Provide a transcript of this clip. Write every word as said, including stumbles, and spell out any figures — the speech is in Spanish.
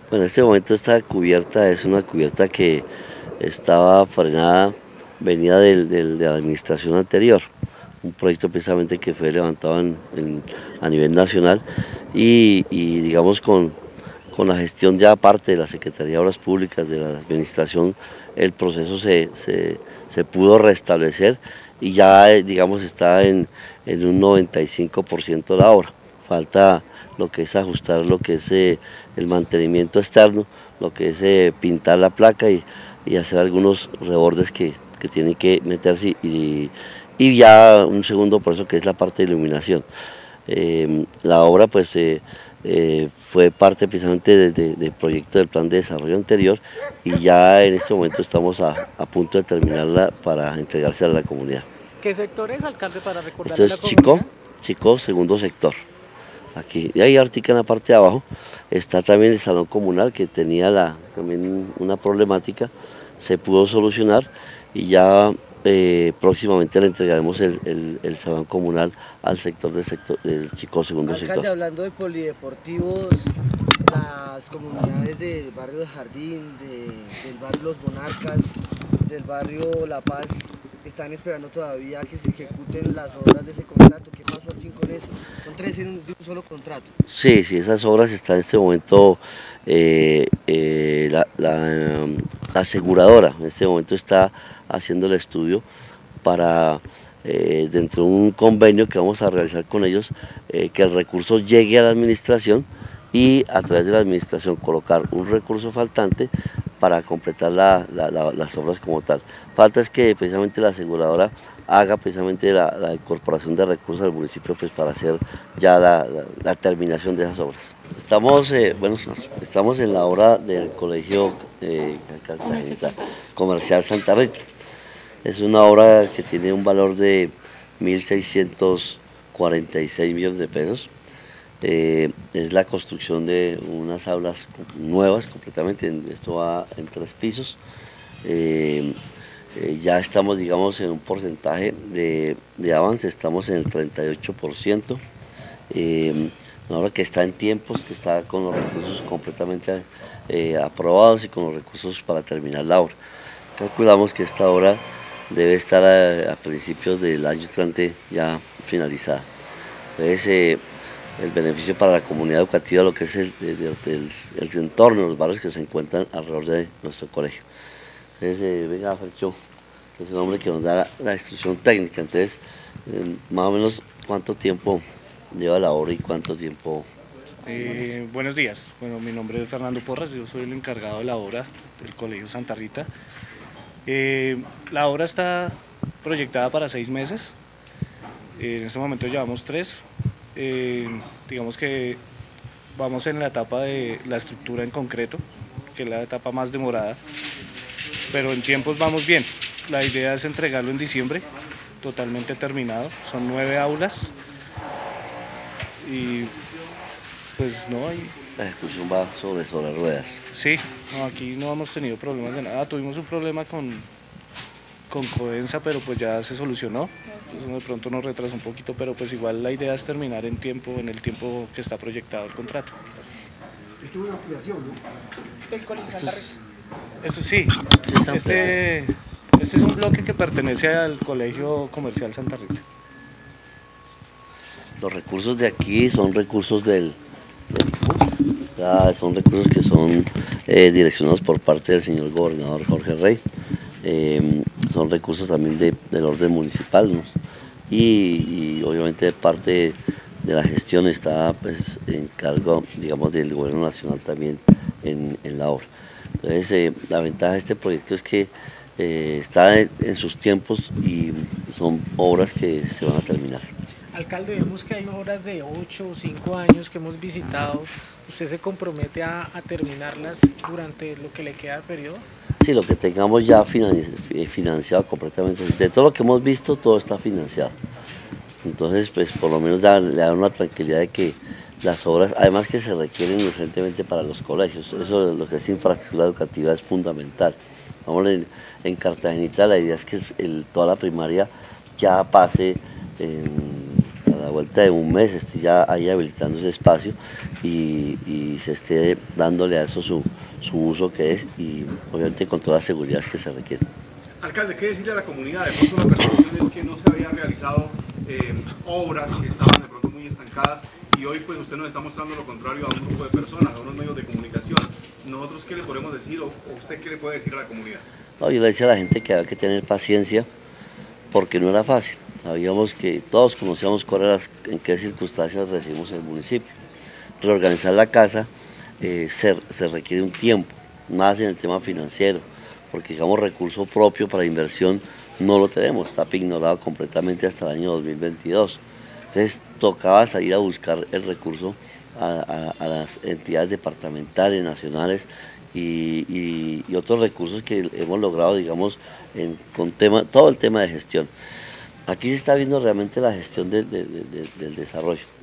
Bueno, en este momento esta cubierta es una cubierta que estaba frenada, venía del- del- de la administración anterior, un proyecto precisamente que fue levantado en- en- a nivel nacional y, y, digamos con, con la gestión ya aparte de la Secretaría de Obras Públicas, de la administración, el proceso se, se- se pudo restablecer y ya eh, digamos está en, en un noventa y cinco por ciento de la obra. Falta lo que es ajustar lo que es eh, el mantenimiento externo, lo que es eh, pintar la placa y, y hacer algunos rebordes que, que tienen que meterse y, y ya un segundo proceso que es la parte de iluminación. Eh, la obra pues eh, eh, fue parte precisamente de- de- del proyecto del plan de desarrollo anterior y ya en este momento estamos a, a punto de terminarla para entregarse a la comunidad. ¿Qué sector es, alcalde, para Esto recordarle a la es Chico, comunidad? Chico, segundo sector. Aquí, y ahí ahorita en la parte de abajo está también el salón comunal que tenía la, también una problemática, se pudo solucionar y ya eh, próximamente le entregaremos el, el- el salón comunal al sector del sector del Chico segundo sector. Alcalde, hablando de polideportivos, las comunidades del barrio del Jardín, de- del barrio Los Monarcas, del barrio La Paz, están esperando todavía que se ejecuten las obras de ese contrato. ¿Qué pasó al fin con eso? Son tres en un, de un solo contrato. Sí, sí, esas obras están en este momento, eh, eh, la, la, em, la aseguradora en este momento está haciendo el estudio para, eh, dentro de un convenio que vamos a realizar con ellos, eh, que el recurso llegue a la administración y a través de la administración colocar un recurso faltante para completar la- la- la- las obras como tal. Falta es que precisamente la aseguradora haga precisamente la, la incorporación de recursos al municipio pues para hacer ya la, la- la terminación de esas obras. Estamos, eh, bueno, estamos en la obra del colegio eh, Cartagenita Comercial Santa Rita. Es una obra que tiene un valor de mil seiscientos cuarenta y seis millones de pesos. Eh, es la construcción de unas aulas nuevas completamente, esto va en tres pisos. Eh, eh, ya estamos, digamos, en un porcentaje de, de avance, estamos en el treinta y ocho por ciento. Eh, una obra que está en tiempos, que está con los recursos completamente eh, aprobados y con los recursos para terminar la obra. Calculamos que esta obra debe estar a, a principios del año entrante ya finalizada. Entonces, eh, el beneficio para la comunidad educativa, lo que es el, el, el, el entorno, los barrios que se encuentran alrededor de nuestro colegio. Entonces, eh, venga, Fercho, que es el hombre que nos da la, la instrucción técnica. Entonces, eh, más o menos, ¿cuánto tiempo lleva la obra y cuánto tiempo? Eh, buenos días, bueno, mi nombre es Fernando Porras, yo soy el encargado de la obra del Colegio Santa Rita. Eh, la obra está proyectada para seis meses, eh, en este momento llevamos tres. Eh, digamos que vamos en la etapa de la estructura en concreto, que es la etapa más demorada, pero en tiempos vamos bien. La idea es entregarlo en diciembre, totalmente terminado, son nueve aulas y pues no hay... La ejecución va sobre, sobre ruedas. Sí, no, aquí no hemos tenido problemas de nada, tuvimos un problema con, con Codensa, pero pues ya se solucionó, eso de pronto nos retrasó un poquito, pero pues igual la idea es terminar en tiempo, en el tiempo que está proyectado el contrato. Esto es una ampliación, ¿no? Del Colegio Santa Rita. Esto sí, Sí, este, este es un bloque que pertenece al Colegio Comercial Santa Rita. Los recursos de aquí son recursos del, del o sea, son recursos que son eh, direccionados por parte del señor gobernador Jorge Rey. Eh, son recursos también de, del orden municipal, ¿no? y, y obviamente parte de la gestión está pues, en cargo, digamos, del gobierno nacional también en, en la obra. Entonces, eh, la ventaja de este proyecto es que eh, está en, en sus tiempos y son obras que se van a terminar. Alcalde, vemos que hay obras de ocho o cinco años que hemos visitado. ¿Usted se compromete a, a terminarlas durante lo que le queda de periodo? Sí, lo que tengamos ya financiado completamente. De todo lo que hemos visto, todo está financiado. Entonces, pues por lo menos da, le da una tranquilidad de que las obras, además que se requieren urgentemente para los colegios, eso lo que es infraestructura educativa es fundamental. Vamos en, en Cartagenita, la idea es que el, toda la primaria ya pase en, a la vuelta de un mes esté ya ahí habilitando ese espacio y, y se esté dándole a eso su, su uso que es, y obviamente con todas las seguridades que se requieren. Alcalde, ¿qué decirle a la comunidad? De pronto la percepción es que no se había realizado eh, obras que estaban de pronto muy estancadas, y hoy pues usted nos está mostrando lo contrario a un grupo de personas, a unos medios de comunicación. ¿Nosotros qué le podemos decir, o usted qué le puede decir a la comunidad? No, yo le decía a la gente que había que tener paciencia, porque no era fácil. Sabíamos que todos conocíamos cuáles, en qué circunstancias recibimos el municipio. Reorganizar la casa eh, se, se requiere un tiempo, más en el tema financiero, porque digamos recurso propio para inversión no lo tenemos, está pignorado completamente hasta el año dos mil veintidós. Entonces tocaba salir a buscar el recurso a, a, a las entidades departamentales, nacionales y, y, y otros recursos que hemos logrado, digamos, en, con tema, todo el tema de gestión. Aquí se está viendo realmente la gestión de, de, de, del desarrollo.